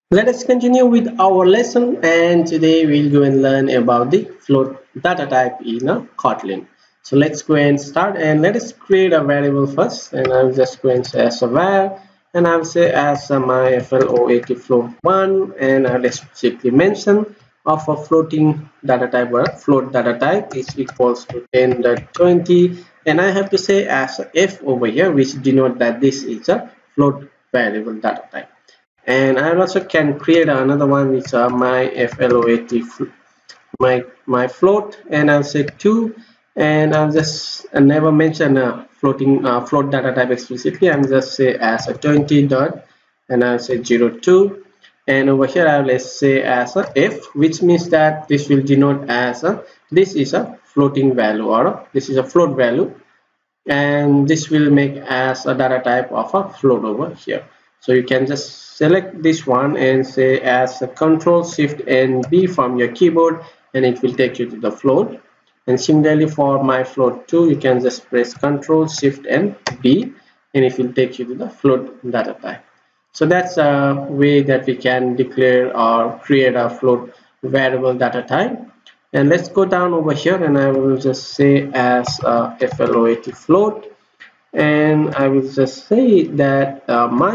Let us continue with our lesson, and today we'll go and learn about the float data type in a Kotlin. So let's go and start, and let us create a variable first, and I'll just go and say as a var, and I'll say as my float float1, and I'll explicitly mention of a floating data type or float data type is equals to 10.20, and I have to say as a f over here, which denote that this is a float variable data type. And I also can create another one which are my float my float, and I'll say 2, and I'll just never mention a float data type explicitly. I'm just say as a 20 dot, and I'll say 02, and over here I will say as a f, which means that this will denote as a this is a floating value, or this is a float value, and this will make as a data type of a float over here. So you can just select this one and say as a control shift and B from your keyboard, and it will take you to the float. And similarly for my float 2, you can just press control shift and B, and it will take you to the float data type. So that's a way that we can declare or create a float variable data type. And let's go down over here, and I will just say as float float, and I will just say that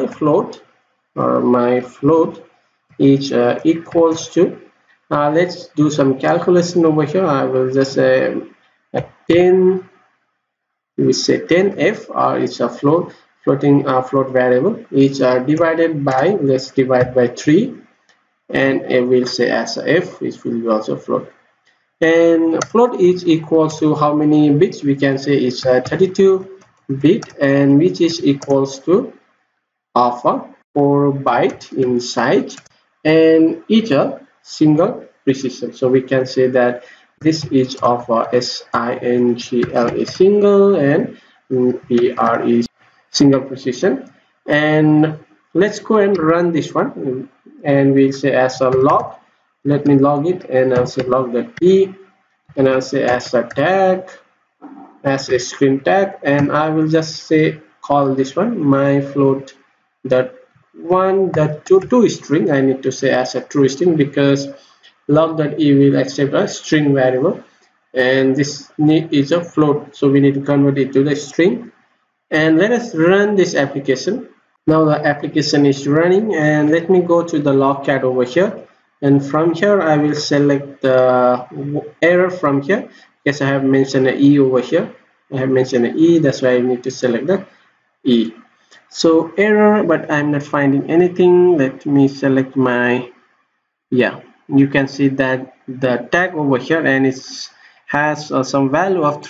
my float is equals to, let's do some calculation over here. I will just say 10, we say 10f, or it's a float variable, is divided by, let's divide by 3, and it will say as a f, which will be also float. And float is equals to how many bits? We can say it's 32 bit, and which is equals to of a 4 byte in size, and each a single precision. So we can say that this is of a single is single, and PR is single precision. And let's go and run this one, and we'll say as a log. Let me log it, and I'll say log.e, and I'll say as a tag, as a string tag, and I will just say call this one my float dot one dot two string. I need to say as a true string because log.e will accept a string variable, and this is a float, so we need to convert it to the string. And let us run this application. Now the application is running, and let me go to the logcat over here, and from here I will select the error from here because I have mentioned an E over here. I have mentioned an E, that's why I need to select the E. So error, but I'm not finding anything. Let me select my, yeah, you can see that the tag over here, and it has some value of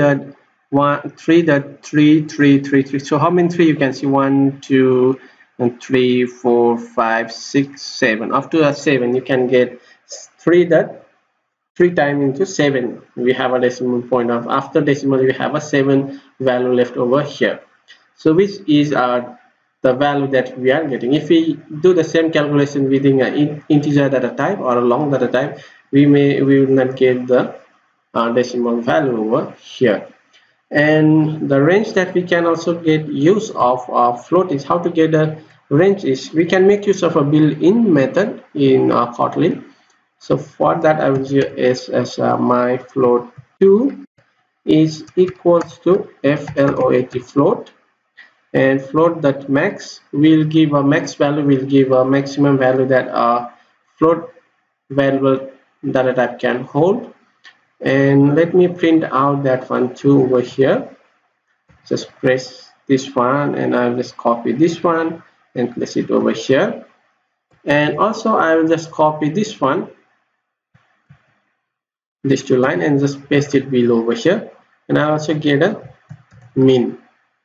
3.3333. So how many 3? You can see 1, 2, and 3, 4, 5, 6, 7. Up to a 7, you can get 3 times into 7. We have a decimal point of, after decimal we have a 7 value left over here. So which is the value that we are getting. If we do the same calculation within an integer data type or a long data type, we will not get the decimal value over here. And the range that we can also get use of float is, how to get a range is we can make use of a built-in method in Kotlin. So for that I will use as my float 2 is equals to float float, and float that max will give a max value, will give a maximum value that a float variable data type can hold. And let me print out that one too over here. Just press this one, and I'll just copy this one and place it over here. And also I will just copy this one, these two line, and just paste it below over here, and I also get a min.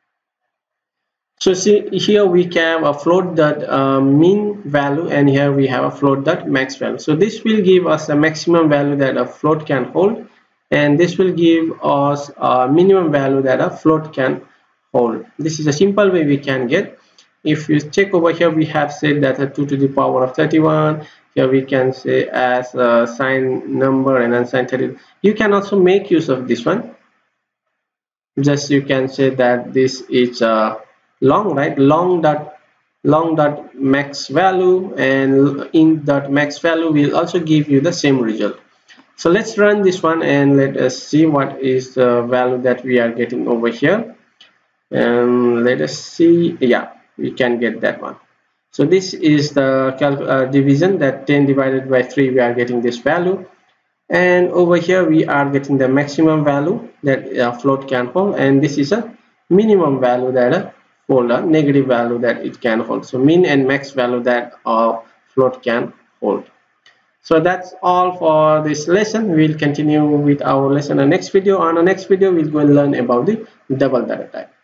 So see here we have a float that min value, and here we have a float that max value. So this will give us a maximum value that a float can hold, and this will give us a minimum value that a float can hold. This is a simple way we can get. If you check over here, we have said that a 2 to the power of 31. Here we can say as a signed number and unsigned 30. You can also make use of this one. Just you can say that this is a long, right? Long dot long dot max value, and in dot max value will also give you the same result. So let's run this one and let us see what is the value that we are getting over here. And let us see, yeah, we can get that one. So this is the division, that 10 divided by 3, we are getting this value. And over here we are getting the maximum value that a float can hold, and this is a minimum value that a negative value that it can hold. So min and max value that a float can hold. So that's all for this lesson. We'll continue with our lesson in the next video. On the next video we'll go and learn about the double data type.